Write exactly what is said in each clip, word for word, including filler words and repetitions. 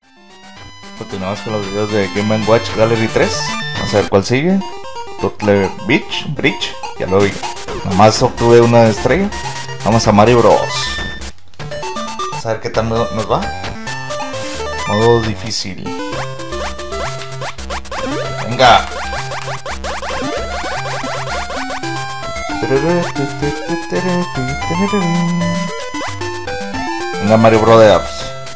Continuamos con los videos de Game and Watch Gallery tres. Vamos a ver cuál sigue. Turtle Beach, Bridge, ya lo vi. Nada más obtuve una estrella. Vamos a Mario Bros. Vamos a ver qué tal nos va. Modo difícil. Venga. Venga, Mario Brothers.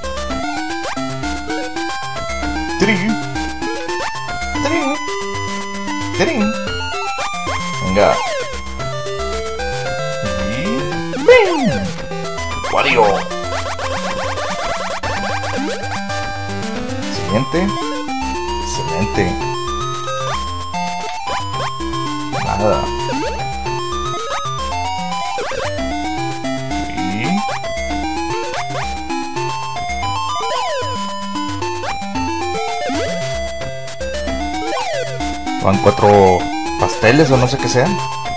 Trin. Trin. Trin. Venga. Y ¡bing! Wario. Siguiente. Excelente. Nada. Van cuatro pasteles o no sé qué sean.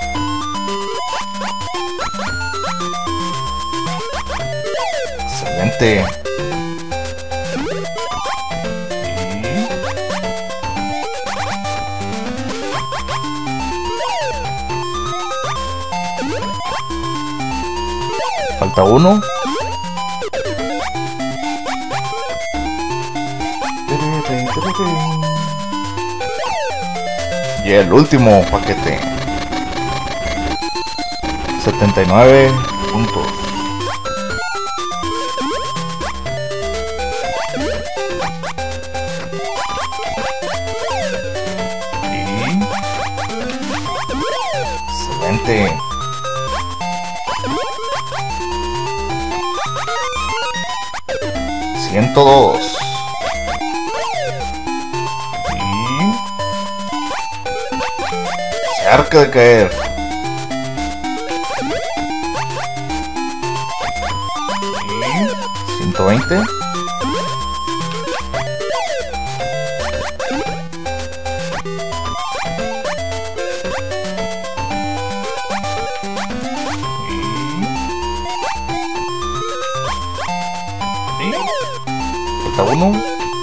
Excelente. Y... falta uno. Y el último paquete. setenta y nueve puntos. Y... excelente. ciento dos. Cerca de caer. Y ciento veinte. Y... y falta uno.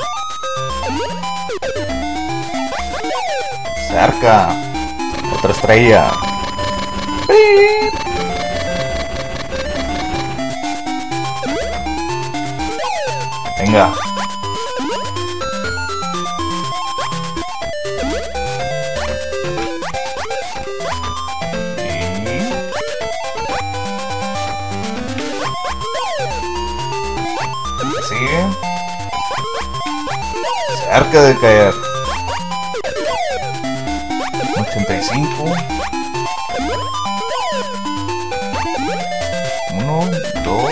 Cerca. Otra estrella. Venga. Y... sigue. Cerca de caer. ochenta y cinco. uno, dos.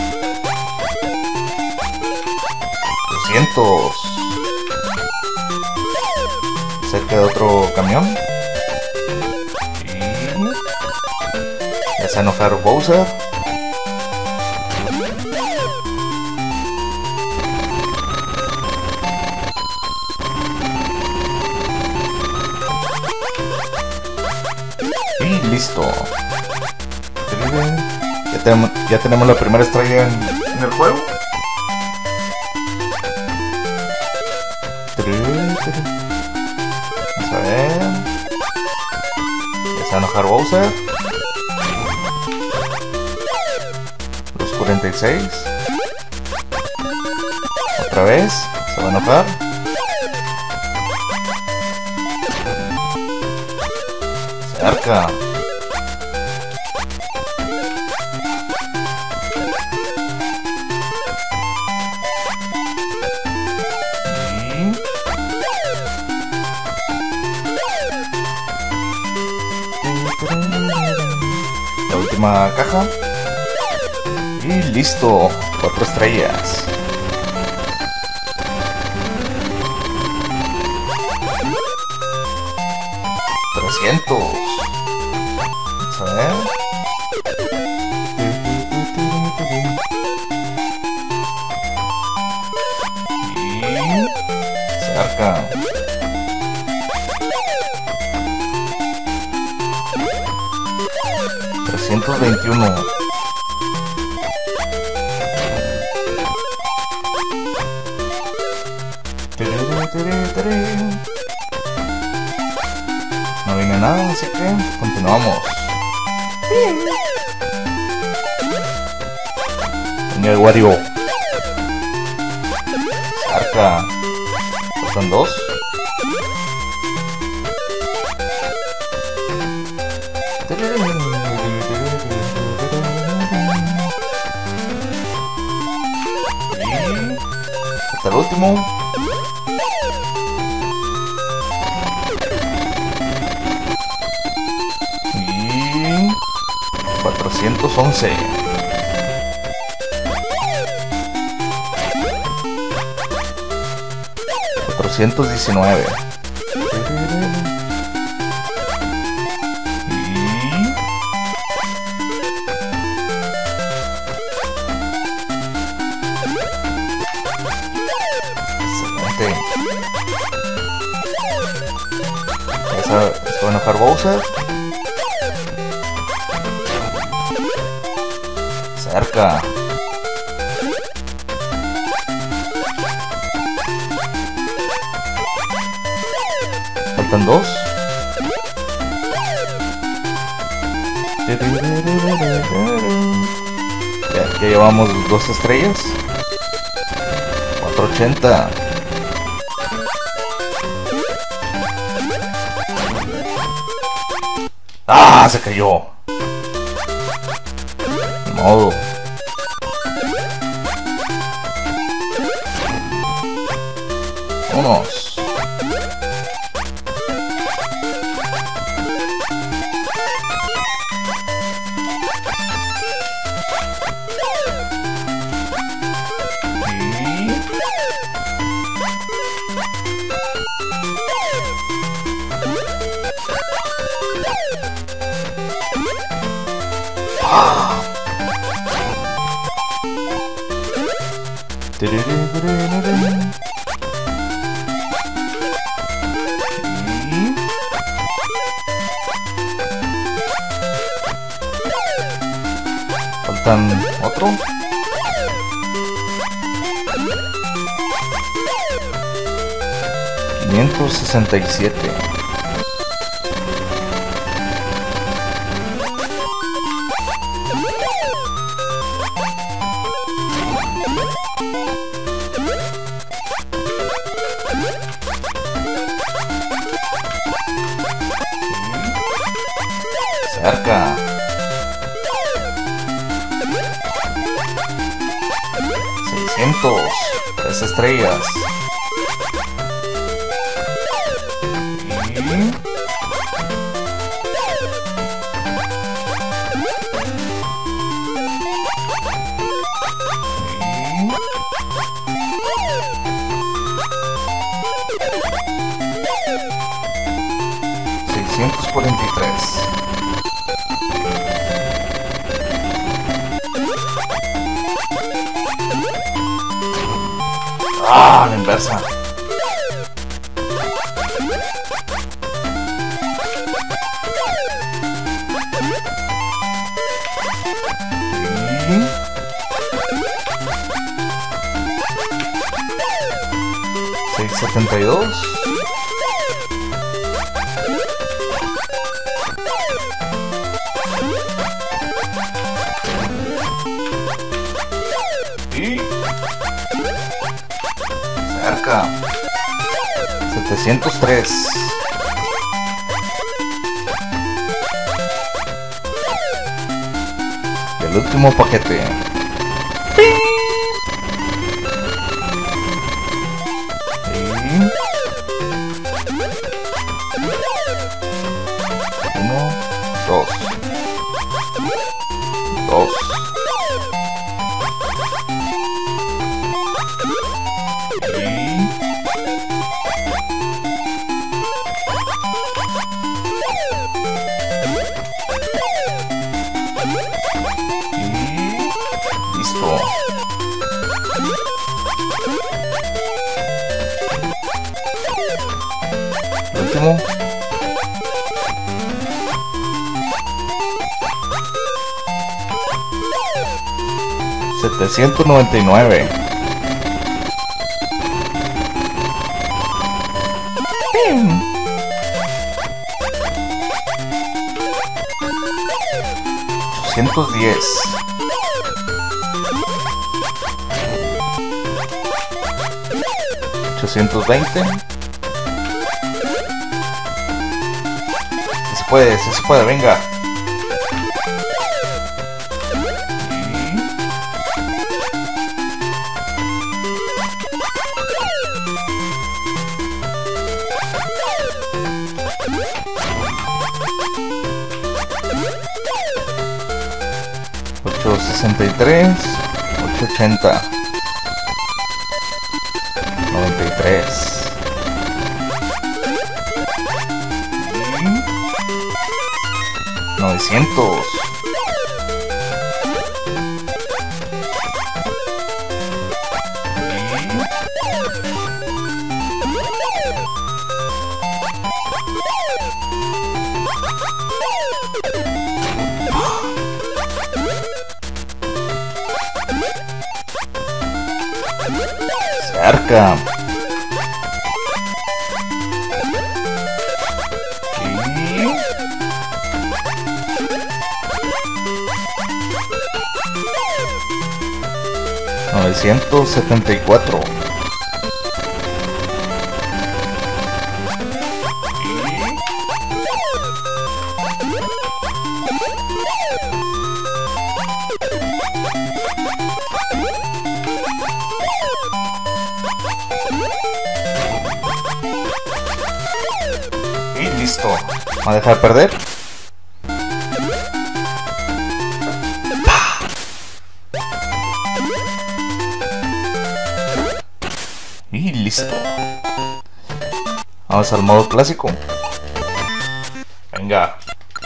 doscientos. Cerca de otro camión. Y... ya se enojar Bowser. Y listo. Ya tenemos, ya tenemos la primera estrella en, en el juego. Vamos a ver. Ya se va a enojar Bowser. Los cuarenta y seis. Otra vez. Se va a enojar. Cerca. Y... la última caja. Y listo. Cuatro estrellas. trescientos. Vamos a ver. Y... cerca. trescientos veintiuno. No viene nada, así que continuamos. Venga el Wario. Arca. Faltan dos. Y hasta el último. Y cuatrocientos once. cuatrocientos diecinueve. Y excelente. Esa, se va a enojar Bowser. Cerca. Faltan dos. Ya, ya llevamos dos estrellas. cuatrocientos ochenta. ¡Ah! Se cayó. Ni modo. Vámonos. Faltan otro. quinientos sesenta y siete. Cerca. seiscientos. Tres estrellas. Y seiscientos cuarenta y tres. Ah, la inversa. Y seiscientos setenta y dos. Y cerca. setecientos tres. Y el último paquete. Y uno, dos, dos. Y listo. El último. setecientos noventa y nueve. ochocientos diez. ochocientos veinte. Si se puede, si se puede, venga. ochocientos sesenta y tres, ochocientos ochenta, noventa y tres, novecientos, cerca. Y novecientos setenta y cuatro. Y listo. ¿Va a dejar de perder? Y listo. Vamos al modo clásico. Venga.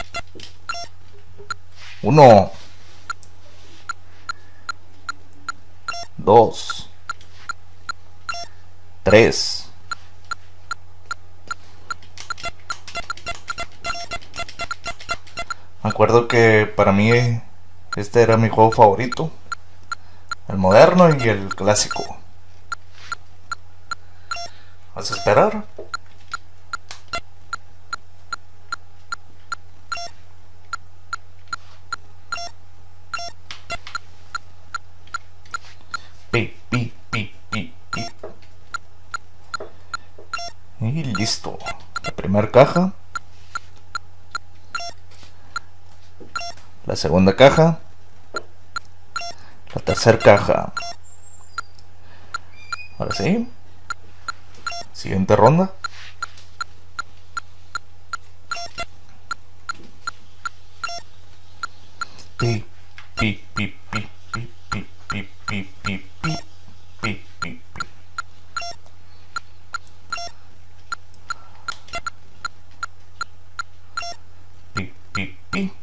Uno. Dos. Tres. Me acuerdo que para mí este era mi juego favorito. El moderno y el clásico. ¿Vas a esperar? Pi, pi, pi, pi, pi. Y listo. La primera caja. La segunda caja. La tercera caja. Ahora sí. Siguiente ronda. Pi, pi, pi, pi, pi, pi, pi, pi, pi, pi, pi, pi, pi. Pi, pi, pi.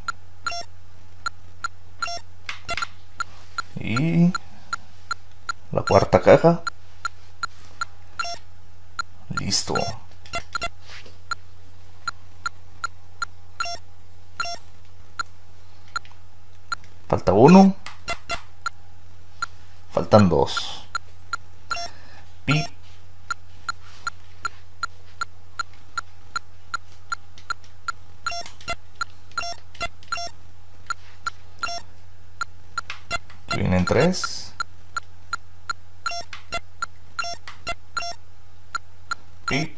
Y la cuarta caja. Listo. Falta uno. Faltan dos. Pi. Aquí vienen tres. Pi.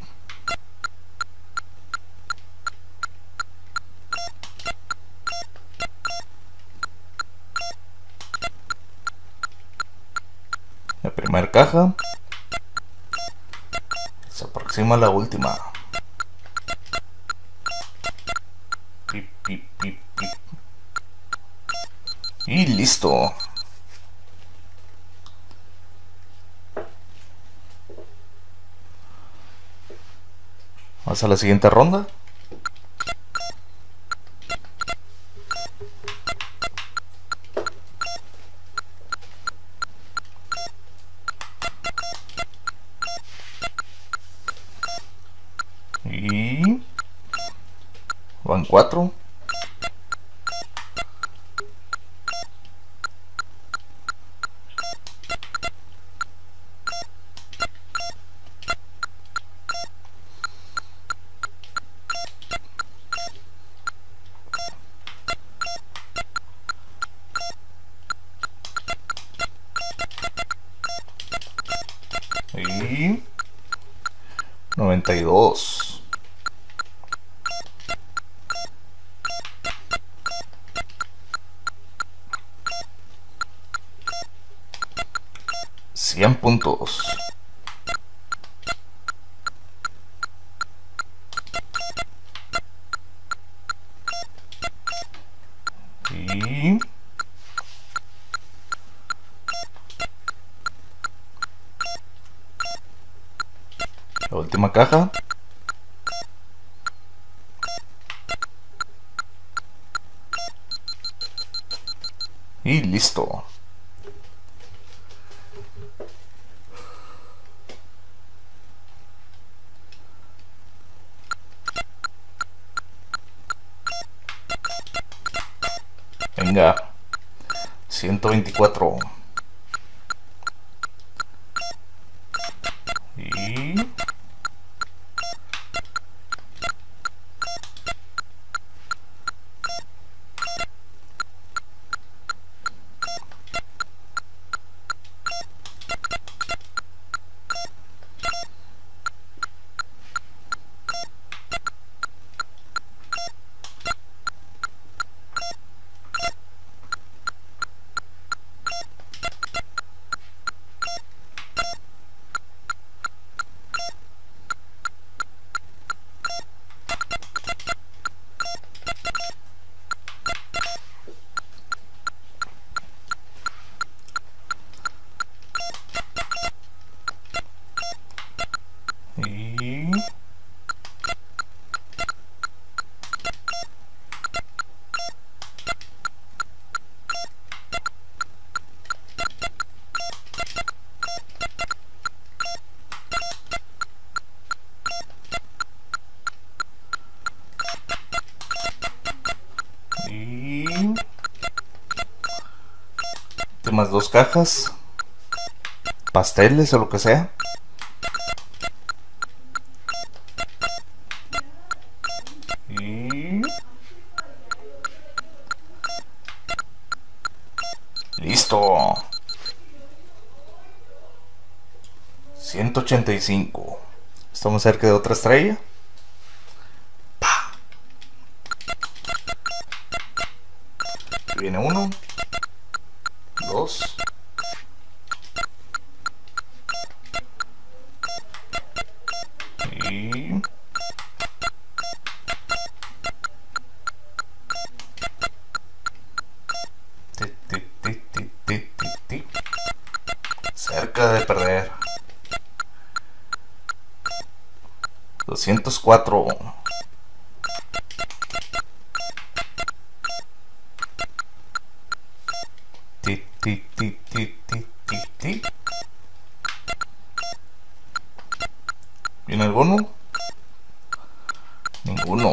La primera caja. Se aproxima la última. Pi, pi, pi, pi. Y listo. Vamos a la siguiente ronda. Y van cuatro. Y noventa y dos. cien puntos. Y la última caja. Y listo. Venga. ciento veinticuatro. Y Y y últimas dos cajas. Pasteles o lo que sea. Y listo. ciento ochenta y cinco. Estamos cerca de otra estrella. ¡Pah! Aquí viene uno, dos, y ti, ti, ti, ti, ti, ti, ti. Cerca de perder. doscientos cuatro. Ti, ti, ti, ti, ti, ti, ti. ¿Viene alguno? Ninguno.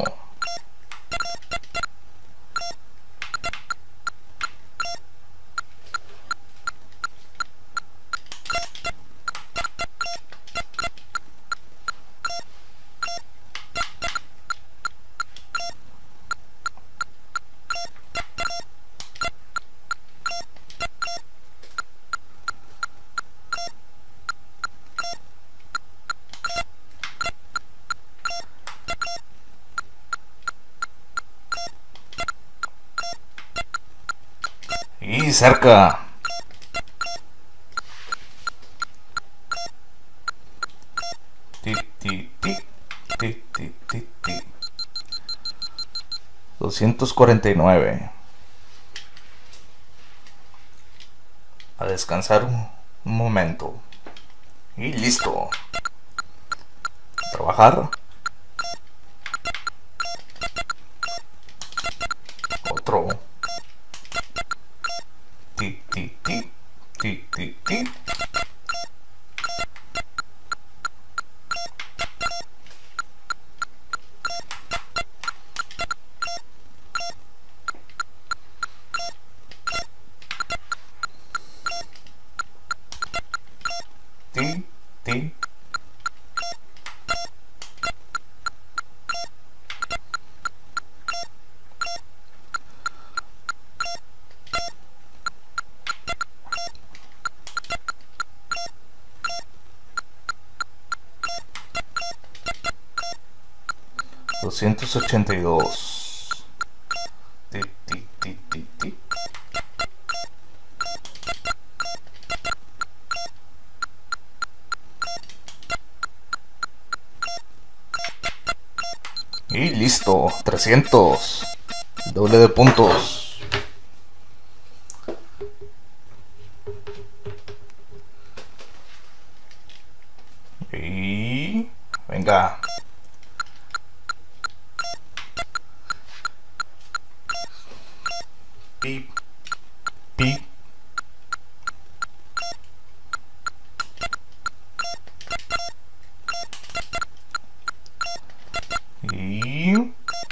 Y cerca. Ti, ti, ti, ti, ti, ti, ti. doscientos cuarenta y nueve. A descansar un, un momento. Y listo. Trabajar. Otro. Ti, ti, ti, ti, ti, ti. Ti, ti. doscientos ochenta y dos. Ti, ti, ti, ti, ti. Y listo, trescientos. Doble de puntos. Y venga. Pip, pip. Y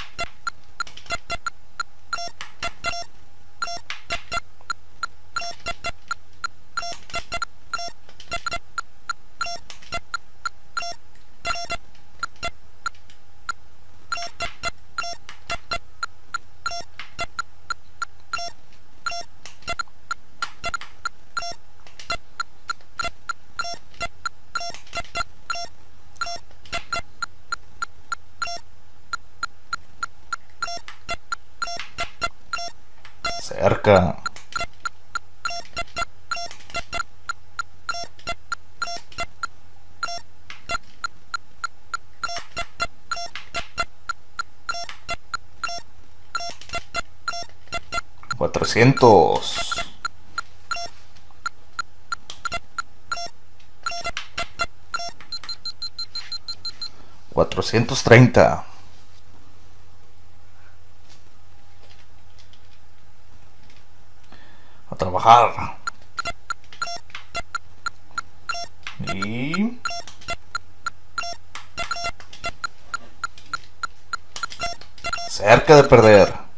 cerca. Cuatrocientos. Cuatrocientos treinta. A trabajar. Y cerca de perder.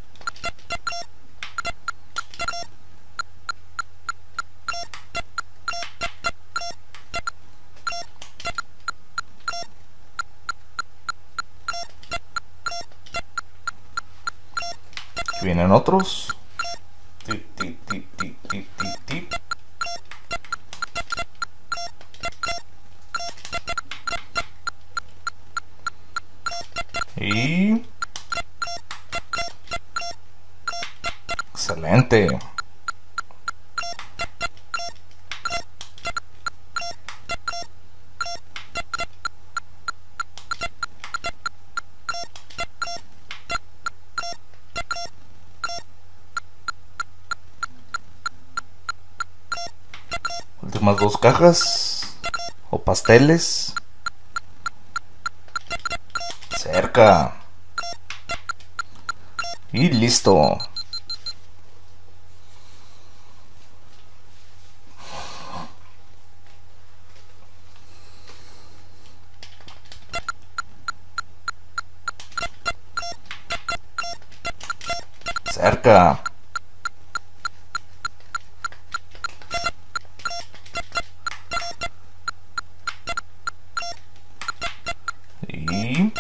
Aquí vienen otros. Ti, ti, ti, ti, ti, ti, ti. Y excelente. Últimas dos cajas o pasteles. Cerca. Y listo. Cerca. Y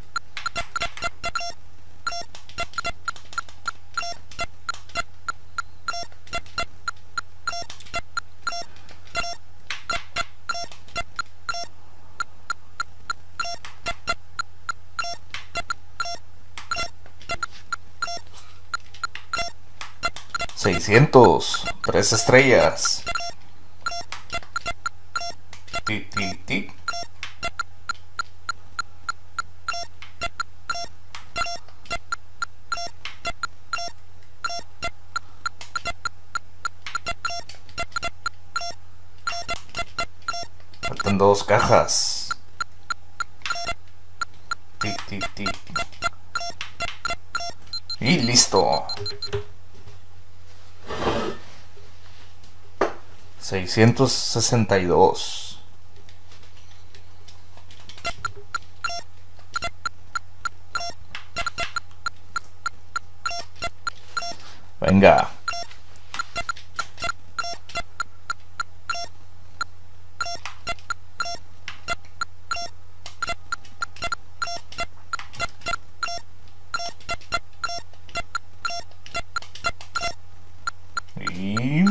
seiscientos. Tres estrellas. Ti, ti, ti. Faltan dos cajas. Ti, ti, ti. Y listo. seiscientos sesenta y dos. Venga. Y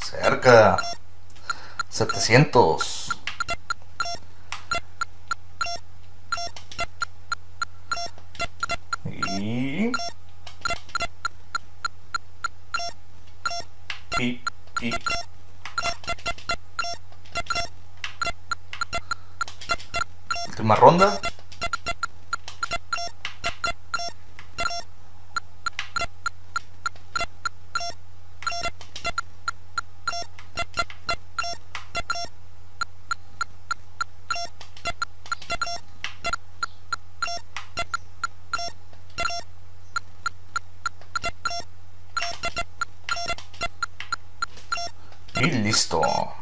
cerca. setecientos. Pip, pip. Última ronda. Y listo.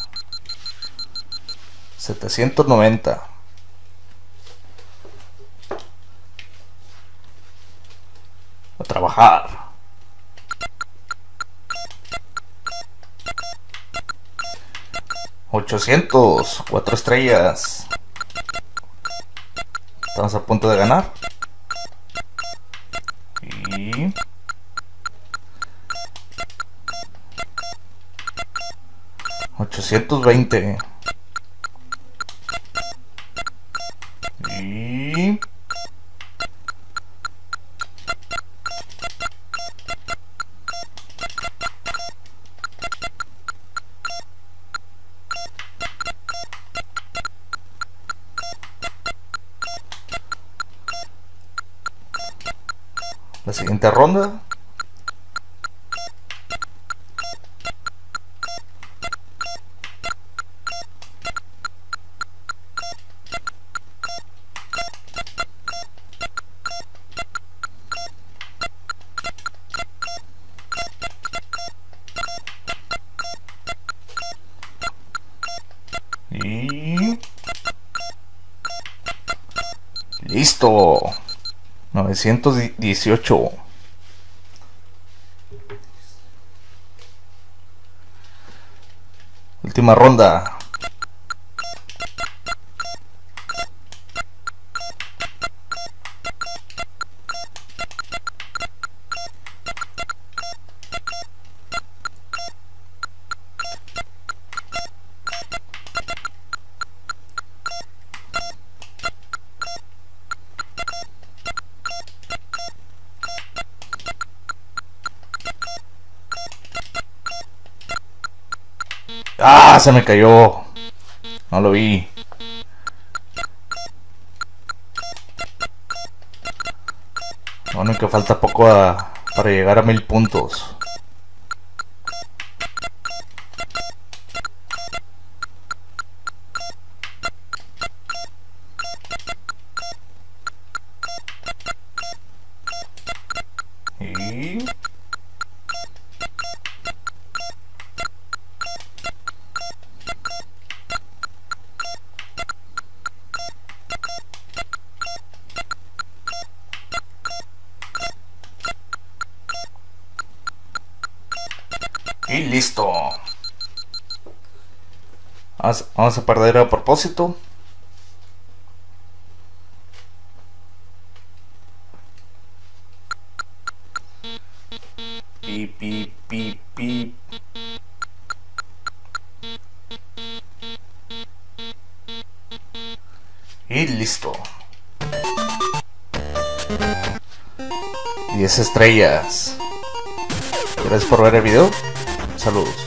setecientos noventa. A trabajar. ochocientos. Cuatro estrellas. Estamos a punto de ganar. Y... ochocientos veinte. Y... la siguiente ronda. Y... listo. novecientos dieciocho. Última ronda. ¡Ah! Se me cayó. No lo vi. Bueno, que falta poco a, para llegar a mil puntos. Y... y listo. Vamos, vamos a perder a propósito. Pip, pip, pip, pip. Y listo. diez estrellas. Gracias por ver el video. Saludos.